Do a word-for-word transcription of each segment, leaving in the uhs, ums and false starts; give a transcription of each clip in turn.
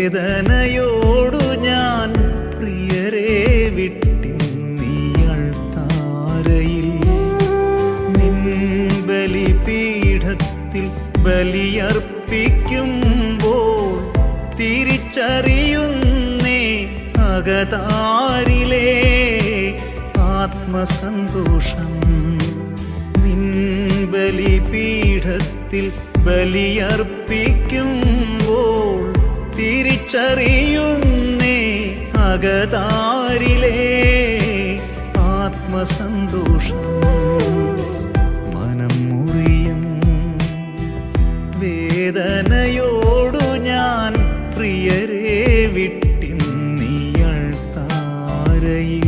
വേദനയോടു ഞാൻ പ്രിയരെ വിട്ടിന്നിയൾ താരയിൽ നിൻ ബലിപീഠത്തിൽ ബലിയർപ്പിക്കുമ്പോൾ തിരിച്ചറിയുന്നേ അകതാരിലെ ആത്മസന്തോഷം. നിൻ ബലിപീഠത്തിൽ ബലിയർപ്പിക്കുമ്പോൾ തിരിച്ചറിയുന്നേ അകതാരിലെ ആത്മസന്തോഷം. മനം മുറിയും വേദനയോടു ഞാൻ പ്രിയരെ വിട്ടിന്നിയൾ താരയിൽ.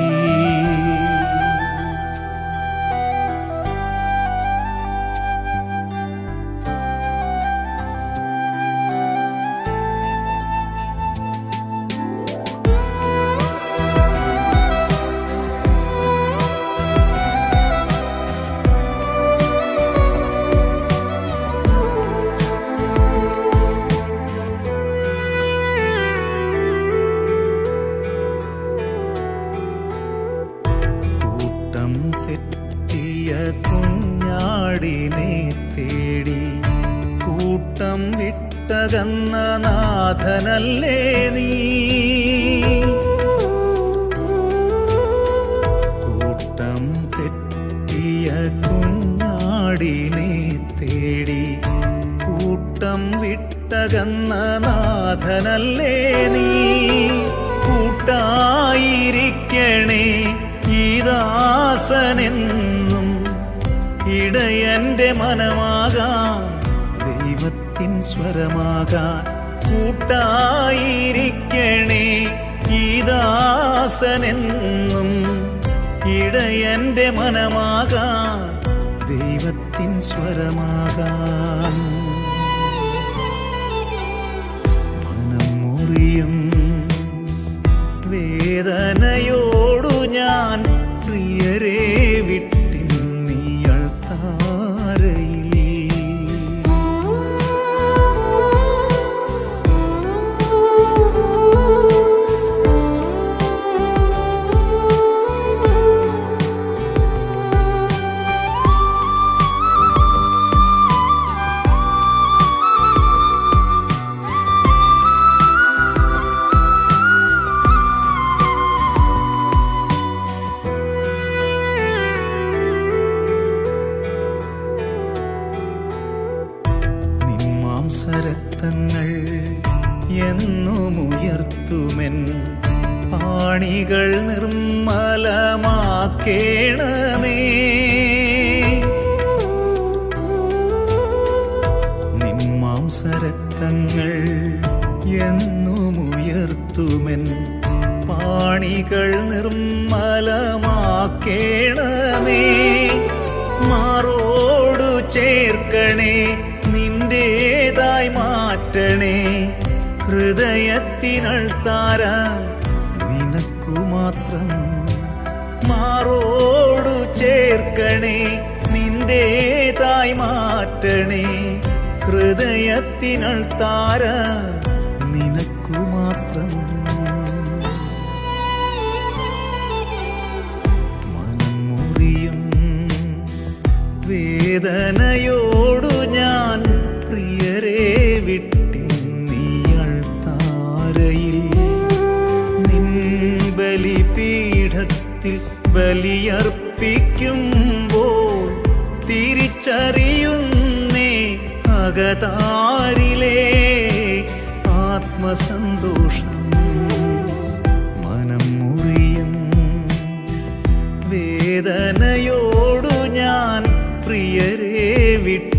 തെറ്റിയ കുഞ്ഞാടിനെ തേടി കൂട്ടം വിട്ടകന്ന നാഥനല്ലേ നീ. കൂട്ടം തെറ്റിയ കുഞ്ഞാടിനെ തേടി കൂട്ടം വിട്ടകന്ന നാഥനല്ലേ നീ. കൂട്ടായിരിക്കണേ ഈ ദാസനെന്നും ഇടയന്റെ മനമാകാൻ ദൈവത്തിൻ സ്വരമാകാൻ. കൂട്ടായിരിക്കണേ ഈ ദാസനെന്നും ഇടയന്റെ മനമാകാൻ ദൈവത്തിൻ സ്വരമാകാൻ. മനം മുറിയും വേദനയോടു ഞാൻ പ്രിയരെ വിട്ടിന്നിയൾ താരയിൽ. മാംസരക്തങ്ങൾ എന്നുമുയർത്തുമെൻ പാണികൾ നിർമ്മലമാക്കേണമേ. നിൻ മാംസരക്തങ്ങൾ എന്നുമുയർത്തുമെൻ പാണികൾ നിർമ്മലമാക്കേണമേ. മാറോടു ചേർക്കണേ നിന്റേതായി മാറ്റണേ ഹൃദയത്തിനൾത്താര നിനക്കു മാത്രം. മാറോടു ചേർക്കണേ നിന്റേതായി മാറ്റണേ ഹൃദയത്തിനൾത്താര നിനക്കു മാത്രം. മനം മുറിയും വേദനയോടു ഞാൻ പ്രിയരെ വിട്ടിന്നിയൾ താരയിൽ നിൻ ബലിപീഠത്തിൽ ബലിയർപ്പിക്കുമ്പോൾ തിരിച്ചറിയുന്നേ അകതാരിലെ ആത്മസന്തോഷം. മനം മുറിയും വേദനയോടു ഞാൻ പ്രിയരെ വിട്ട്